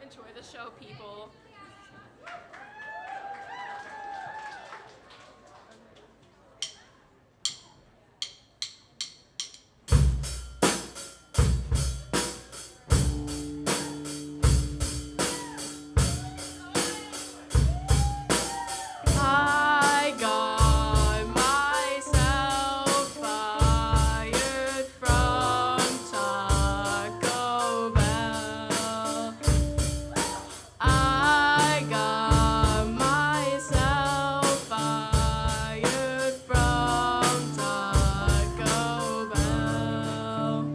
Enjoy the show, people. I got myself fired from Taco Bell. I got myself fired from Taco Bell.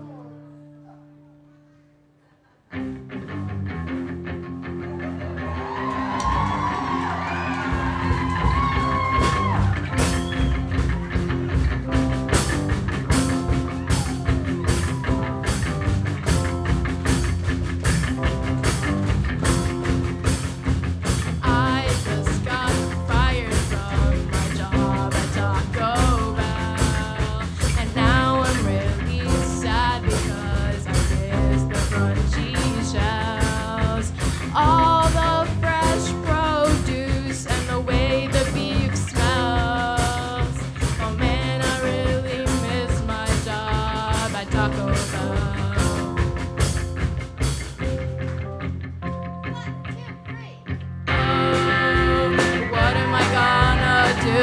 I just got fired from my job at Taco Bell, and now I'm really sad because I miss the crunchy shells, all the fresh produce, and the way the beef smells. Oh man, I really miss my job at Taco Bell. What am I gonna do?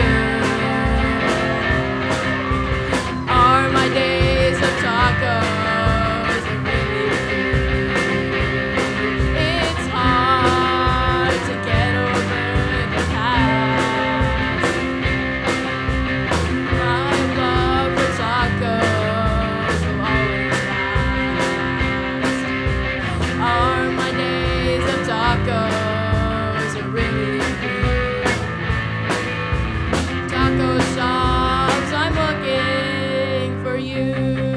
Are my days of tacos really through? It's hard to get over the past. My love for tacos will always last. Are my days of tacos really through? Taco shops, I'm looking for you.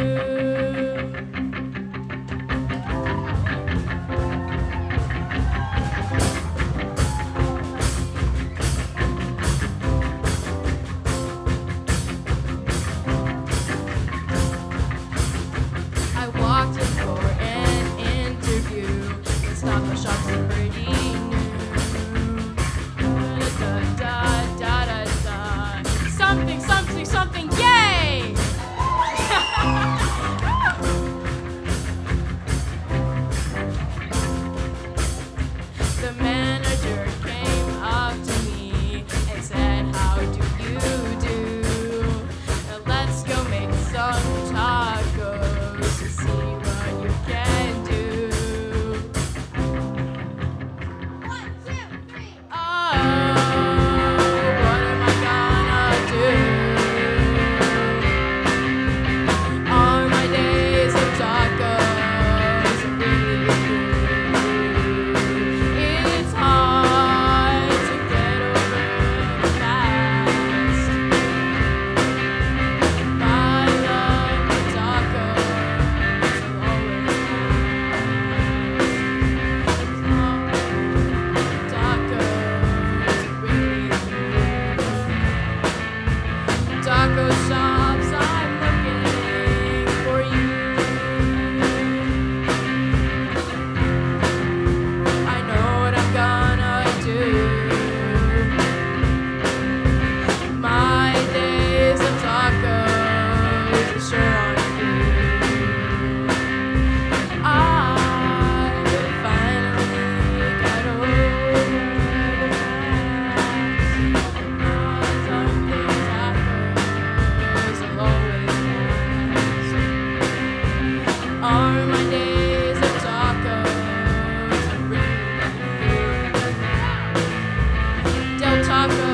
I walked in for an interview. This taco shop's pretty new. Da-da-da-da-da-da. Something, something, something, yay! The manager came up to me and said, how do you do? Now let's go make some tacos to see what you can do. Oh, what am I gonna do? Are my days of tacos really through? It's hard to get over the past. My love for tacos will always last. Tacos really through. Taco shops, I'm looking for you. I know what I'm gonna do. My days of tacos are sure aren't through. I finally got over the past. Something tacos will always last. Are my days of tacos really through? Del Taco